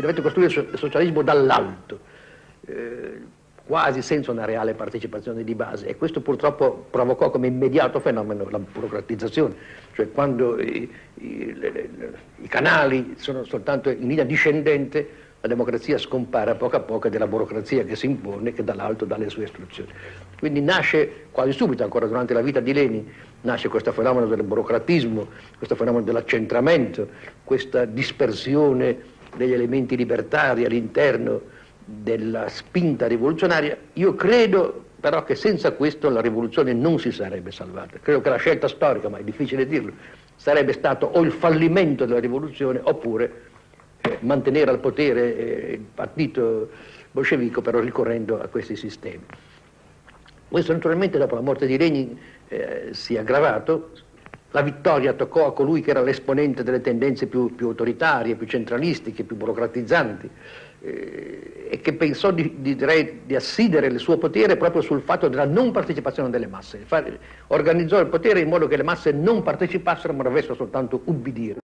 si dovette costruire il socialismo dall'alto, quasi senza una reale partecipazione di base, e questo purtroppo provocò come immediato fenomeno la burocratizzazione, cioè quando i canali sono soltanto in linea discendente, la democrazia scompare a poco ed è la burocrazia che si impone, che dall'alto dà le sue istruzioni. Quindi nasce quasi subito, ancora durante la vita di Lenin, nasce questo fenomeno del burocratismo, questo fenomeno dell'accentramento, questa dispersione degli elementi libertari all'interno della spinta rivoluzionaria. Io credo però che senza questo la rivoluzione non si sarebbe salvata. Credo che la scelta storica, ma è difficile dirlo, sarebbe stato o il fallimento della rivoluzione oppure mantenere al potere il partito bolscevico, però ricorrendo a questi sistemi. Questo naturalmente dopo la morte di Lenin si è aggravato. La vittoria toccò a colui che era l'esponente delle tendenze più autoritarie, più centralistiche, più burocratizzanti, e che pensò di assidere il suo potere proprio sul fatto della non partecipazione delle masse. Organizzò il potere in modo che le masse non partecipassero, ma dovessero soltanto ubbidire.